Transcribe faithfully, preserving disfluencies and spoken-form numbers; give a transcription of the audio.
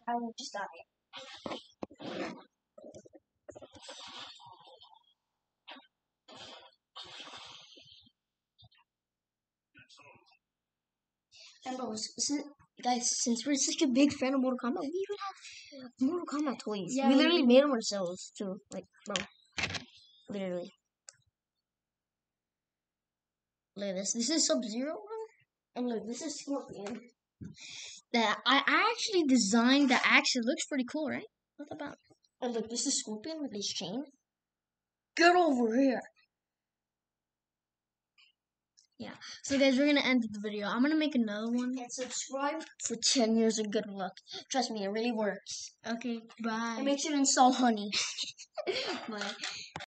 I will just stop it. And bros, since, guys, since we're such a big fan of Mortal Kombat, we even have Mortal Kombat toys. Yeah, we we literally do. made them ourselves too. Like, bro, literally. Look at this. This is Sub Zero, and look, this is Scorpion. That I, I actually designed the axe. It looks pretty cool, right? What about? And look, this is Scorpion with his chain. Get over here. Yeah. So guys, we're gonna end the video. I'm gonna make another one. And subscribe for ten years of good luck. Trust me, it really works. Okay, bye. And make sure to install honey. Bye.